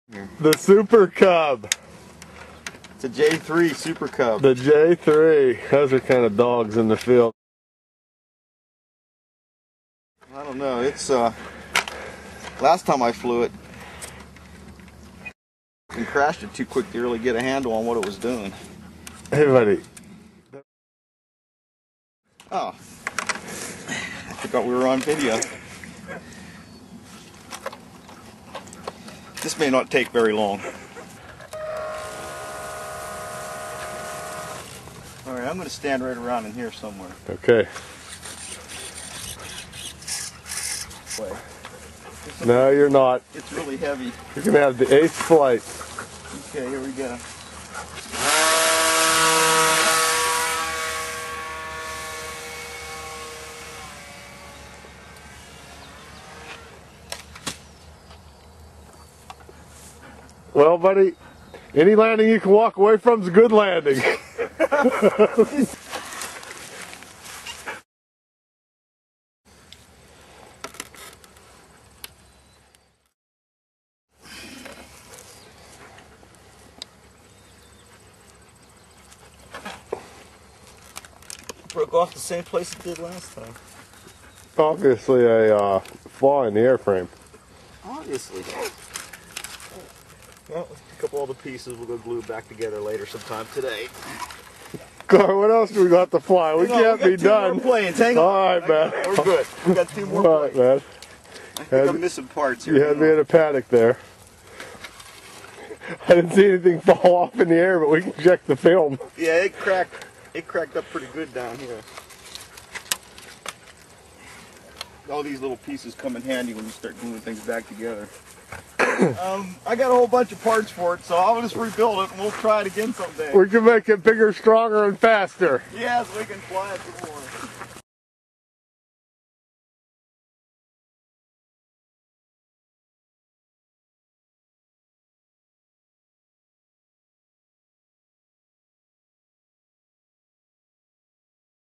The Super Cub. It's a J3 Super Cub. The J3. Those are kind of dogs in the field. I don't know. It's last time I flew it and crashed it too quick to really get a handle on what it was doing. Hey, buddy. Oh, I forgot we were on video. This may not take very long. Alright, I'm going to stand right around in here somewhere. Okay. Wait. No, you're not. It's really heavy. You're going to have the ace flight. Okay, here we go. Well, buddy, any landing you can walk away from is a good landing. Broke off the same place it did last time. Obviously a flaw in the airframe. Obviously. Well, let's pick up all the pieces. We'll go glue it back together later sometime today. Gar, what else do we got to fly? We can't be done. More planes. Hang on. All right, man. We're good. We got 2 more All right, planes. man. I think I'm missing parts here. You had me in a panic there. I didn't see anything fall off in the air, but we can check the film. Yeah, it cracked. It cracked up pretty good down here. All these little pieces come in handy when you start gluing things back together. I got a whole bunch of parts for it, so I'll just rebuild it and we'll try it again someday. We can make it bigger, stronger, and faster. Yes, we can fly it some more.